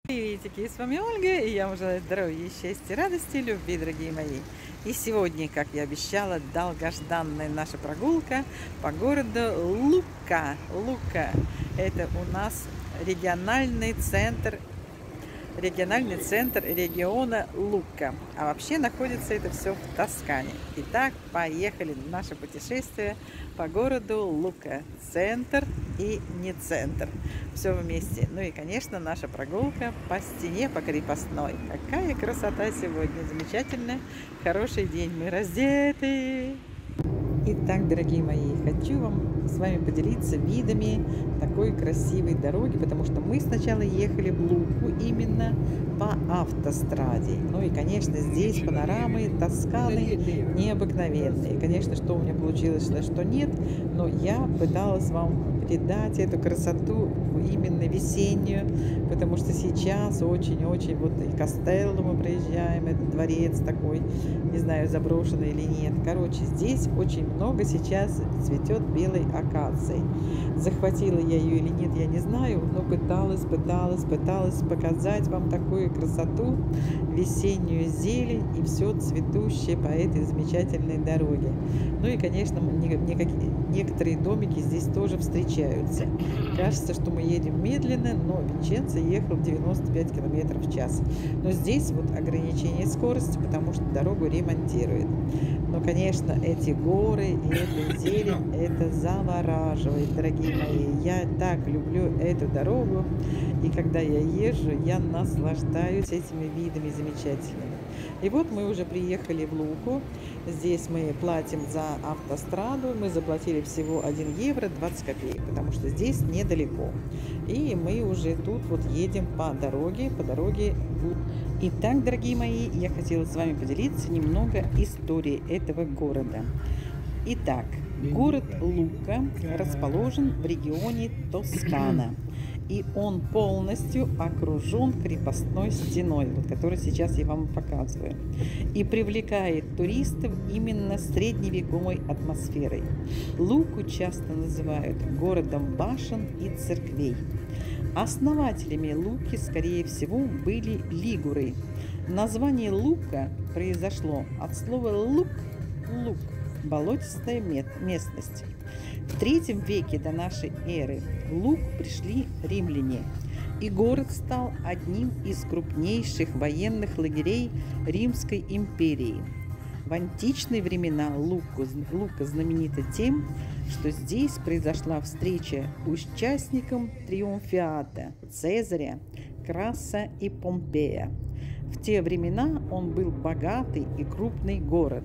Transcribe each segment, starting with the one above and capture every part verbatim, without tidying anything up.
Приветики, с вами Ольга, и я вам желаю здоровья, счастья, радости, любви, дорогие мои. И сегодня, как я обещала, долгожданная наша прогулка по городу Лука. Лука – это у нас региональный центр, региональный центр региона Лука. А вообще находится это все в Тоскане. Итак, поехали в наше путешествие по городу Лука. Центр и не центр. Все вместе. Ну и, конечно, наша прогулка по стене, по крепостной. Какая красота сегодня! Замечательная, хороший день. Мы раздеты. Итак, дорогие мои, хочу вам с вами поделиться видами такой красивой дороги, потому что мы сначала ехали в Луку именно по автостраде. Ну и, конечно, здесь панорамы Тосканы необыкновенные. Конечно, что у меня получилось, что нет, но я пыталась вам передать эту красоту именно весеннюю, потому что сейчас очень-очень, вот и Кастелло мы проезжаем, этот дворец такой, не знаю, заброшенный или нет. Короче, здесь очень много сейчас цветет белой акации. Захватила я ее или нет, я не знаю, но пыталась, пыталась, пыталась показать вам такую красоту, весеннюю зелень и все цветущее по этой замечательной дороге. Ну и, конечно, некоторые домики здесь тоже встречаются. Кажется, что мы едем медленно, но Винченцо ехал девяносто пять километров в час. Но здесь вот ограничение скорости, потому что дорогу ремонтируют. Но, конечно, эти горы и эта зелень, это завораживает, дорогие мои. Я так люблю эту дорогу, и когда я езжу, я наслаждаюсь этими видами замечательными. И вот мы уже приехали в Луку. Здесь мы платим за автостраду. Мы заплатили всего один евро двадцать копеек, потому что здесь недалеко. И мы уже тут вот едем по дороге, по дороге в Луку. Итак, дорогие мои, я хотела с вами поделиться немного историей этого города. Итак, город Лука расположен в регионе Тоскана. И он полностью окружен крепостной стеной, вот, которую сейчас я вам показываю. И привлекает туристов именно средневековой атмосферой. Луку часто называют городом башен и церквей. Основателями Луки, скорее всего, были лигуры. Название Лука произошло от слова «лук» – «лук», болотистая местность. В третьем веке до нашей эры в Лук пришли римляне, и город стал одним из крупнейших военных лагерей Римской империи. В античные времена Лука, Лука знаменита тем, что здесь произошла встреча участникам триумфиата Цезаря, Краса и Помпея. В те времена он был богатый и крупный город.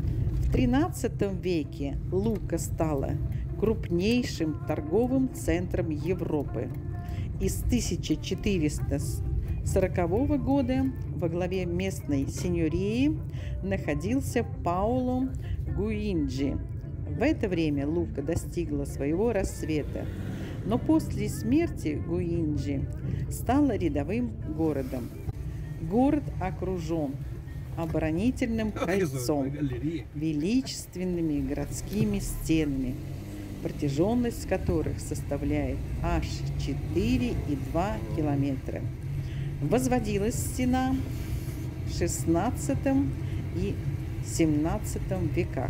В тринадцатом веке Лука стала крупнейшим торговым центром Европы. И с тысяча четыреста сорокового года во главе местной сеньории находился Паоло Гуинджи. В это время Лука достигла своего расцвета, но после смерти Гуинджи стала рядовым городом. Город окружен оборонительным кольцом, величественными городскими стенами, протяженность которых составляет аж четыре и два километра. Возводилась стена в шестнадцатом и семнадцатом веках.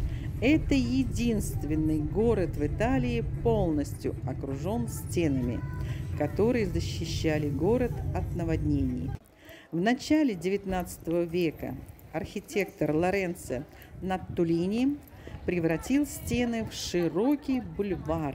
Это единственный город в Италии полностью окружен стенами, которые защищали город от наводнений. В начале девятнадцатого века архитектор Лоренцо Наттулини превратил стены в широкий бульвар,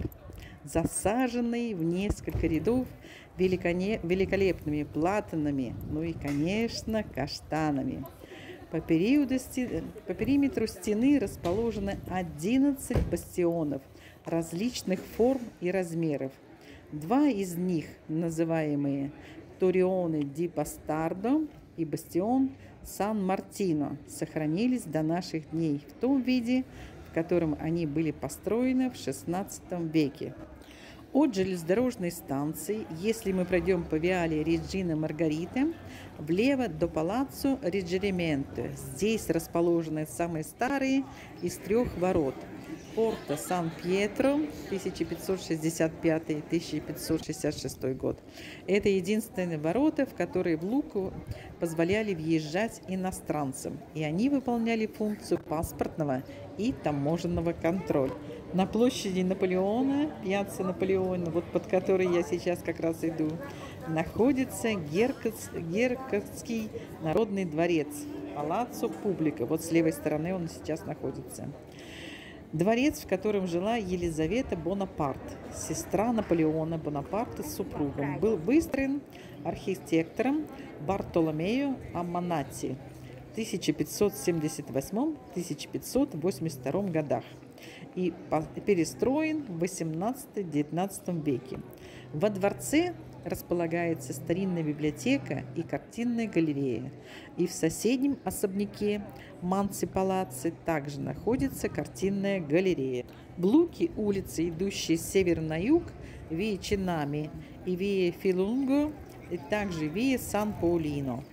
засаженный в несколько рядов великолепными платанами, ну и, конечно, каштанами. По, периоду, по периметру стены расположено одиннадцать бастионов различных форм и размеров. Два из них, называемые Торионе ди Бастардо и бастион Сан-Мартино, сохранились до наших дней в том виде, в котором они были построены в шестнадцатом веке. От железнодорожной станции, если мы пройдем по Виале Реджина Маргарита, влево до Палаццо Риджерименто. Здесь расположены самые старые из трех ворот. Порто Сан-Пьетро, тысяча пятьсот шестьдесят пятый — тысяча пятьсот шестьдесят шестой год. Это единственные ворота, в которые в Луку позволяли въезжать иностранцам, и они выполняли функцию паспортного и таможенного контроля. На площади Наполеона, пьяцца Наполеона, вот под которой я сейчас как раз иду, находится Геркотский народный дворец, Палаццо Публика. Вот с левой стороны он сейчас находится. Дворец, в котором жила Елизавета Бонапарт, сестра Наполеона Бонапарта с супругом, был выстроен архитектором Бартоломео Аманати в тысяча пятьсот семьдесят восьмом — тысяча пятьсот восемьдесят втором годах и перестроен в восемнадцатом-девятнадцатом веке. Во дворце располагается старинная библиотека и картинная галерея. И в соседнем особняке Манци-Палацци также находится картинная галерея. В Луке улицы, идущие с севера на юг, Виа Чинами и Виа Филунго, и также Виа Сан-Паулино,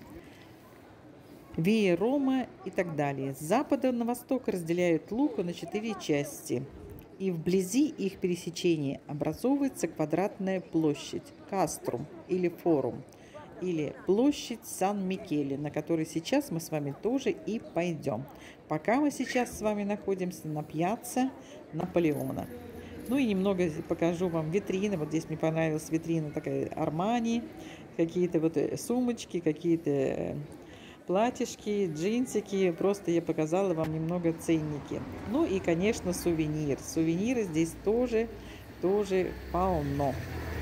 Виа Рома и так далее. С запада на восток разделяют Луку на четыре части. И вблизи их пересечения образовывается квадратная площадь Каструм или Форум, или площадь Сан-Микеле, на которой сейчас мы с вами тоже и пойдем. Пока мы сейчас с вами находимся на пьяцца Наполеона. Ну и немного покажу вам витрины. Вот здесь мне понравилась витрина такая Армани, какие-то вот сумочки, какие-то платьишки, джинсики. Просто я показала вам немного ценники. Ну и, конечно, сувенир. Сувениры здесь тоже, тоже полно.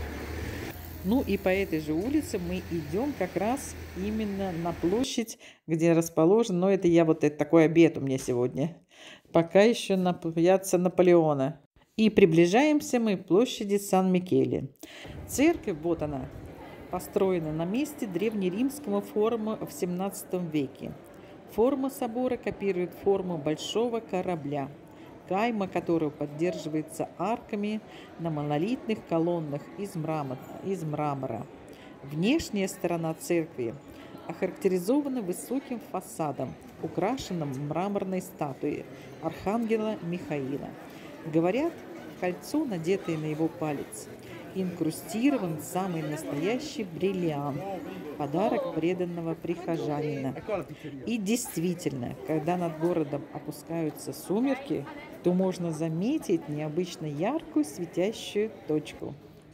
Ну и по этой же улице мы идем как раз именно на площадь, где расположен, но это я вот это такой обед у меня сегодня. Пока еще на пьяцца Наполеона. И приближаемся мы к площади Сан-Микеле. Церковь, вот она, построена на месте древнеримского форума в семнадцатом веке. Форма собора копирует форму большого корабля, кайма которого поддерживается арками на монолитных колоннах из мрамора. Из мрамора. Внешняя сторона церкви охарактеризована высоким фасадом, украшенным мраморной статуей архангела Михаила. Говорят, кольцо, надетое на его палец, инкрустирован самый настоящий бриллиант, подарок преданного прихожанина. И действительно, когда над городом опускаются сумерки, то можно заметить необычно яркую светящую точку.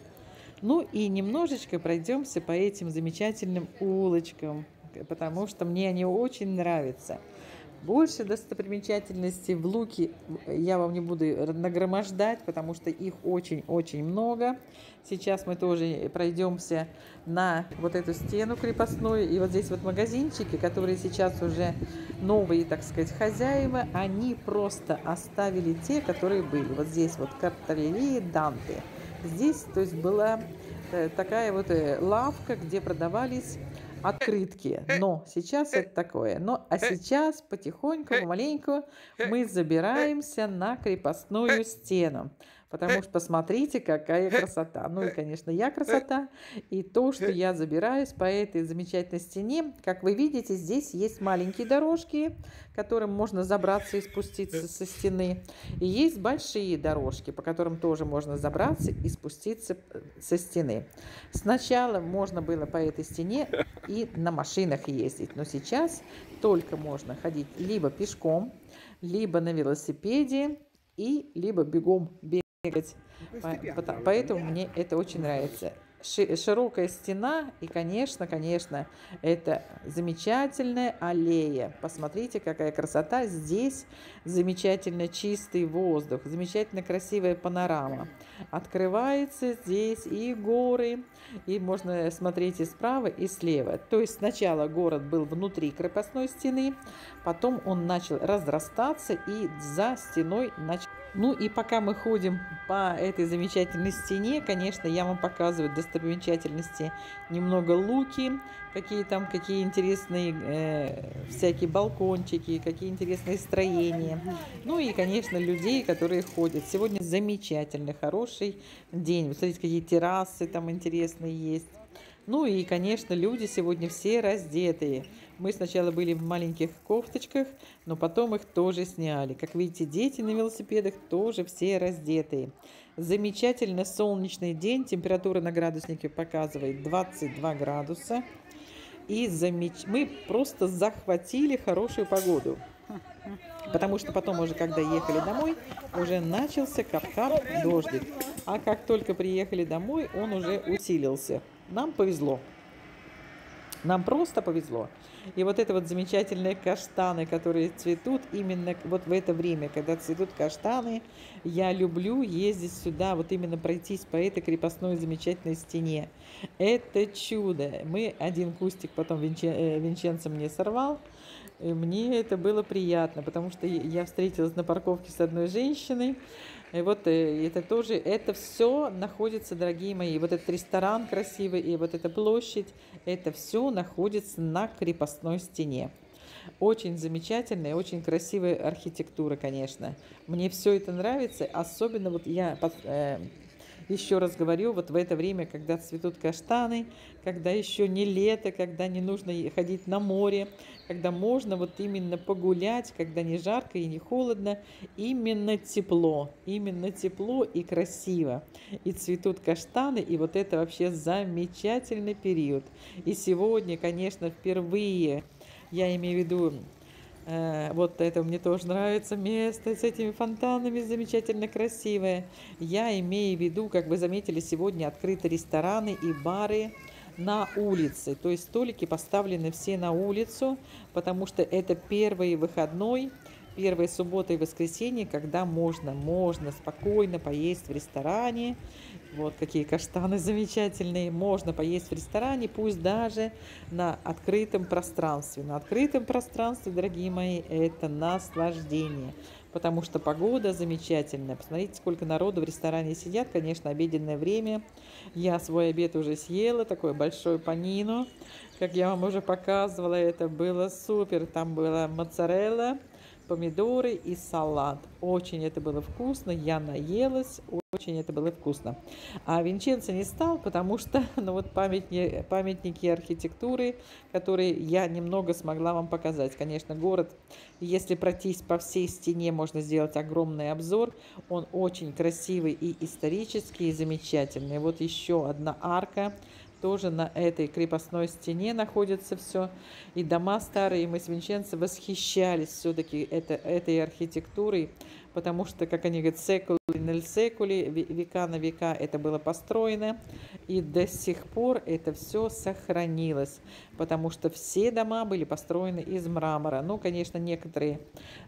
Ну и немножечко пройдемся по этим замечательным улочкам, потому что мне они очень нравятся. Больше достопримечательностей в Луке я вам не буду нагромождать, потому что их очень-очень много. Сейчас мы тоже пройдемся на вот эту стену крепостную. И вот здесь вот магазинчики, которые сейчас уже новые, так сказать, хозяева, они просто оставили те, которые были. Вот здесь вот Картарелли Данте. Здесь, то есть, была такая вот лавка, где продавались открытки, но сейчас это такое. Но а сейчас потихоньку, помаленьку мы забираемся на крепостную стену, потому что посмотрите, какая красота. Ну и, конечно, я красота. И то, что я забираюсь по этой замечательной стене, как вы видите, здесь есть маленькие дорожки, которым можно забраться и спуститься со стены. И есть большие дорожки, по которым тоже можно забраться и спуститься со стены. Сначала можно было по этой стене и на машинах ездить, но сейчас только можно ходить либо пешком, либо на велосипеде, и либо бегом бегать. Поэтому мне это очень нравится. Широкая стена и, конечно, конечно, это замечательная аллея. Посмотрите, какая красота. Здесь замечательно чистый воздух, замечательно красивая панорама. Открывается здесь и горы, и можно смотреть и справа, и слева. То есть сначала город был внутри крепостной стены, потом он начал разрастаться, и за стеной начал... Ну и пока мы ходим по этой замечательной стене, конечно, я вам показываю достопримечательности немного Луки, какие там, какие интересные э, всякие балкончики, какие интересные строения. Ну и, конечно, людей, которые ходят. Сегодня замечательный, хороший день. Вот смотрите, какие террасы там интересные есть. Ну и, конечно, люди сегодня все раздетые. Мы сначала были в маленьких кофточках, но потом их тоже сняли. Как видите, дети на велосипедах тоже все раздетые. Замечательный солнечный день. Температура на градуснике показывает двадцать два градуса. И замеч... мы просто захватили хорошую погоду. Потому что потом уже, когда ехали домой, уже начался кап-кап, дождик. А как только приехали домой, он уже усилился. Нам повезло. Нам просто повезло. И вот это вот замечательные каштаны, которые цветут именно вот в это время, когда цветут каштаны, я люблю ездить сюда, вот именно пройтись по этой крепостной замечательной стене. Это чудо. Мы один кустик потом Винчен... Винченцо мне сорвал. И мне это было приятно, потому что я встретилась на парковке с одной женщиной. И вот это тоже, это все находится, дорогие мои, вот этот ресторан красивый и вот эта площадь, это все находится на крепостной стене. Очень замечательная, очень красивая архитектура, конечно. Мне все это нравится, особенно вот я... Э, еще раз говорю, вот в это время, когда цветут каштаны, когда еще не лето, когда не нужно ходить на море, когда можно вот именно погулять, когда не жарко и не холодно, именно тепло, именно тепло и красиво. И цветут каштаны, и вот это вообще замечательный период. И сегодня, конечно, впервые, я имею в виду, вот это мне тоже нравится место с этими фонтанами, замечательно красивое. Я имею в виду, как вы заметили, сегодня открыты рестораны и бары на улице. То есть столики поставлены все на улицу, потому что это первый выходной, первая суббота и воскресенье, когда можно, можно спокойно поесть в ресторане. Вот какие каштаны замечательные. Можно поесть в ресторане, пусть даже на открытом пространстве. На открытом пространстве, дорогие мои, это наслаждение, потому что погода замечательная. Посмотрите, сколько народу в ресторане сидят. Конечно, обеденное время. Я свой обед уже съела, такой большой панино. Как я вам уже показывала, это было супер. Там была моцарелла, помидоры и салат. Очень это было вкусно, я наелась, очень это было вкусно. А Винченцо не стал, потому что ну вот памятники, памятники архитектуры, которые я немного смогла вам показать. Конечно, город, если пройтись по всей стене, можно сделать огромный обзор. Он очень красивый и исторический, и замечательный. Вот еще одна арка. Тоже на этой крепостной стене находится все. И дома старые, и мы с Винченцо восхищались все-таки это, этой архитектурой, потому что, как они говорят, секули нель секули, века на века это было построено, и до сих пор это все сохранилось, потому что все дома были построены из мрамора. Ну, конечно, некоторые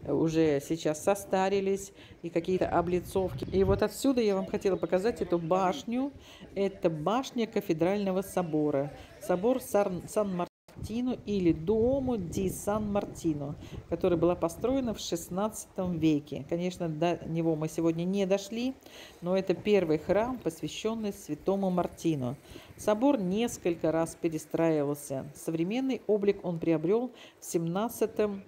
уже сейчас состарились, и какие-то облицовки. И вот отсюда я вам хотела показать эту башню. Это башня кафедрального собора. Собор Сан-Мартино или Дуомо ди Сан-Мартино, которая была построена в шестнадцатом веке. Конечно, до него мы сегодня не дошли, но это первый храм, посвященный святому Мартину. Собор несколько раз перестраивался. Современный облик он приобрел в семнадцатом,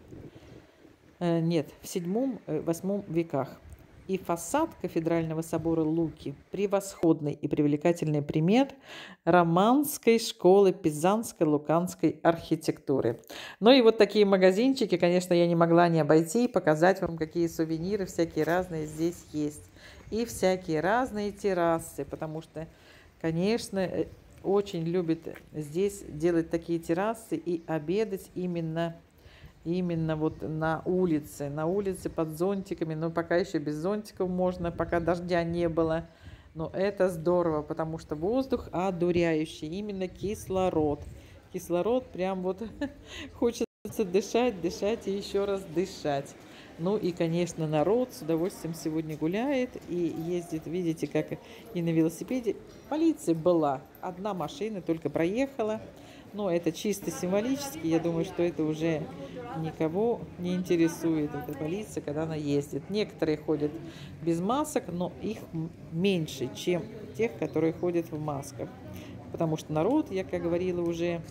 э, нет, в седьмом-восьмом веках. И фасад кафедрального собора Луки – превосходный и привлекательный пример романской школы пизанской луканской архитектуры. Ну и вот такие магазинчики, конечно, я не могла не обойти и показать вам, какие сувениры всякие разные здесь есть. И всякие разные террасы, потому что, конечно, очень любят здесь делать такие террасы и обедать именно Именно вот на улице, на улице под зонтиками, но пока еще без зонтиков можно, пока дождя не было. Но это здорово, потому что воздух одуряющий, именно кислород. Кислород прям вот хочется дышать, дышать и еще раз дышать. Ну и, конечно, народ с удовольствием сегодня гуляет и ездит, видите, как и на велосипеде. Полиция была, одна машина только проехала. Но это чисто символически, я думаю, что это уже никого не интересует, эта полиция, когда она ездит. Некоторые ходят без масок, но их меньше, чем тех, которые ходят в масках. Потому что народ, я как говорила уже,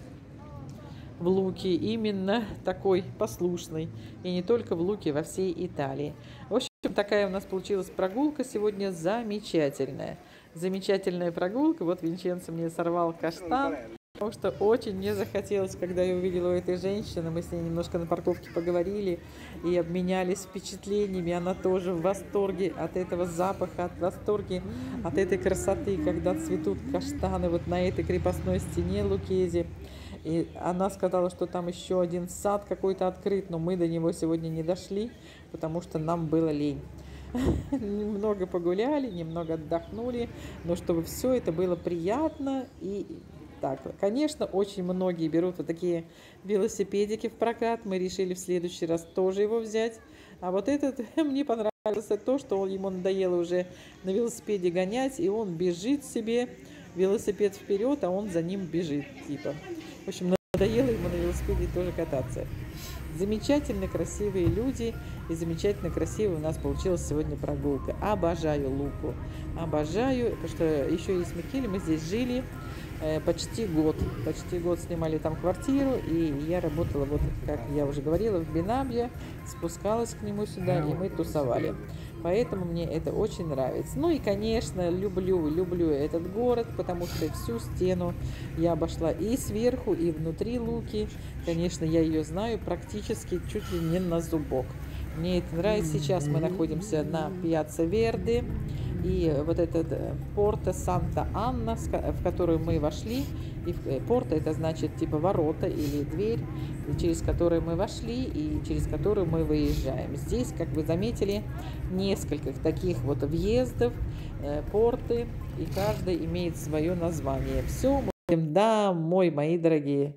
в Луке именно такой послушный. И не только в Луке, во всей Италии. В общем, такая у нас получилась прогулка сегодня замечательная. Замечательная прогулка. Вот Винченцо мне сорвал каштан. Потому что очень мне захотелось, когда я увидела у этой женщины, мы с ней немножко на парковке поговорили и обменялись впечатлениями. Она тоже в восторге от этого запаха, от восторге от этой красоты, когда цветут каштаны вот на этой крепостной стене Лукезе. И она сказала, что там еще один сад какой-то открыт, но мы до него сегодня не дошли, потому что нам было лень. Немного погуляли, немного отдохнули, но чтобы все это было приятно и так. Конечно, очень многие берут вот такие велосипедики в прокат. Мы решили в следующий раз тоже его взять. А вот этот мне понравилось то, что ему надоело уже на велосипеде гонять, и он бежит себе, велосипед вперед, а он за ним бежит, типа. В общем, надоело ему на велосипеде тоже кататься. Замечательно красивые люди и замечательно красивая у нас получилась сегодня прогулка. Обожаю Луку, обожаю, потому что еще и с Микеле мы здесь жили э, почти год. Почти год снимали там квартиру, и я работала, вот как я уже говорила, в Бенабье, спускалась к нему сюда, и мы тусовали. Поэтому мне это очень нравится. Ну и, конечно, люблю, люблю этот город, потому что всю стену я обошла и сверху, и внутри Луки. Конечно, я ее знаю практически чуть ли не на зубок. Мне это нравится. Сейчас мы находимся на Пьяцца Верди. И вот этот Порта Санта-Анна, в которую мы вошли, и Порта это значит типа ворота или дверь, через которую мы вошли и через которую мы выезжаем. Здесь, как вы заметили, несколько таких вот въездов, порты, и каждый имеет свое название. Все, мы идем домой, мои дорогие.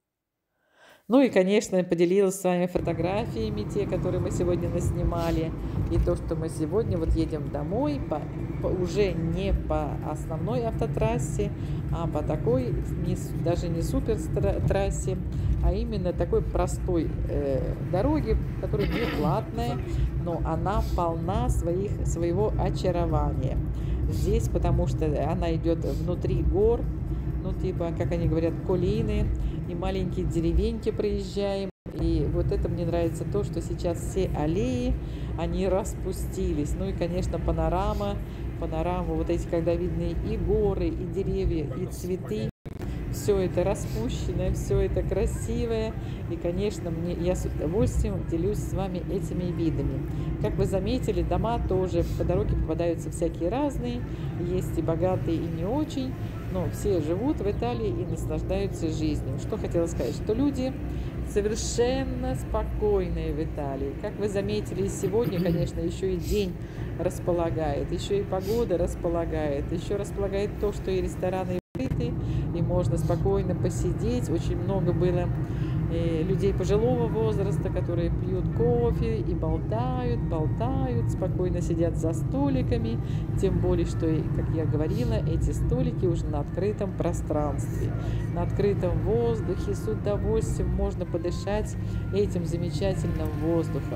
Ну и, конечно, я поделилась с вами фотографиями, те, которые мы сегодня наснимали. И то, что мы сегодня вот едем домой, по, по, уже не по основной автотрассе, а по такой, не, даже не супер трассе, а именно такой простой э, дороге, которая не платная, но она полна своих, своего очарования. Здесь, потому что она идет внутри гор, ну типа, как они говорят, колины, и маленькие деревеньки проезжаем. И вот это мне нравится то, что сейчас все аллеи, они распустились. Ну и, конечно, панорама, панорама, вот эти, когда видны и горы, и деревья, и цветы. Все это распущенное, все это красивое. И, конечно, мне, я с удовольствием делюсь с вами этими видами. Как вы заметили, дома тоже по дороге попадаются всякие разные. Есть и богатые, и не очень. Но все живут в Италии и наслаждаются жизнью. Что хотела сказать, что люди совершенно спокойные в Италии. Как вы заметили, сегодня, конечно, еще и день располагает, еще и погода располагает, еще располагает то, что и рестораны открыты, и можно спокойно посидеть. Очень много было э, людей пожилого возраста, которые пьют кофе и болтают, болтают, спокойно сидят за столиками. Тем более, что, как я говорила, эти столики уже на открытом пространстве, на открытом воздухе. С удовольствием можно подышать этим замечательным воздухом.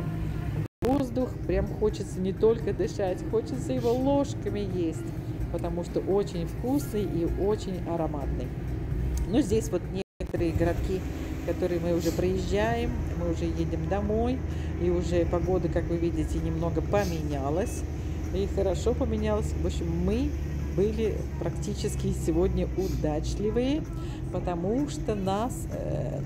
Воздух прям хочется не только дышать, хочется его ложками есть, потому что очень вкусный и очень ароматный. Но здесь вот некоторые городки, которые мы уже проезжаем, мы уже едем домой, и уже погода, как вы видите, немного поменялась, и хорошо поменялась. В общем, мы были практически сегодня удачливые, потому что нас э,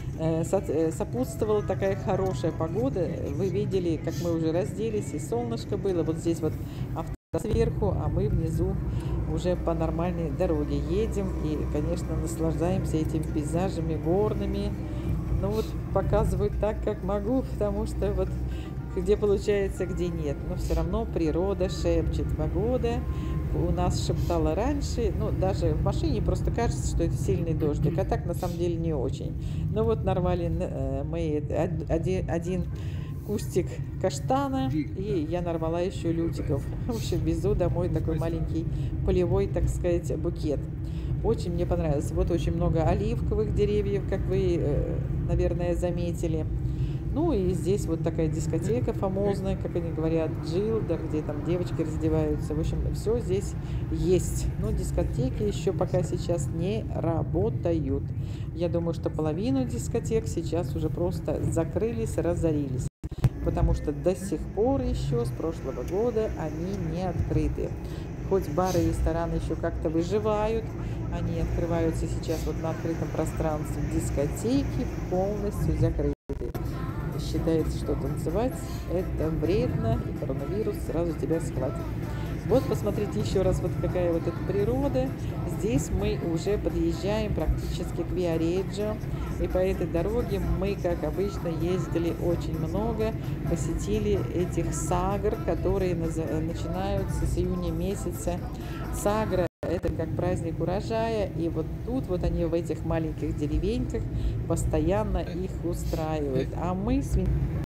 э, сопутствовала такая хорошая погода. Вы видели, как мы уже разделись, и солнышко было. Вот здесь вот авто сверху, а мы внизу уже по нормальной дороге едем и, конечно, наслаждаемся этими пейзажами горными. Ну вот показываю так, как могу, потому что вот где получается, где нет. Но все равно природа шепчет. Погода у нас шептала раньше, ну даже в машине просто кажется, что это сильный дождик, а так на самом деле не очень. Ну вот нарвали мы один, один кустик каштана, и я нарвала еще лютиков. В общем, везу домой такой маленький полевой, так сказать, букет. Очень мне понравилось. Вот очень много оливковых деревьев, как вы, наверное, заметили. Ну и здесь вот такая дискотека фамозная, как они говорят, Джилда, где там девочки раздеваются. В общем, все здесь есть. Но дискотеки еще пока сейчас не работают. Я думаю, что половину дискотек сейчас уже просто закрылись, разорились. потому что до сих пор еще с прошлого года они не открыты. Хоть бары и рестораны еще как-то выживают, они открываются сейчас вот на открытом пространстве, дискотеки полностью закрыты. Считается, что танцевать это вредно, и коронавирус сразу тебя схватит. Вот посмотрите еще раз, вот какая вот эта природа. Здесь мы уже подъезжаем практически к Виареджо. И по этой дороге мы, как обычно, ездили очень много, посетили этих сагр, которые начинаются с июня месяца. Сагра — это как праздник урожая, и вот тут вот они в этих маленьких деревеньках постоянно их устраивают. А мы с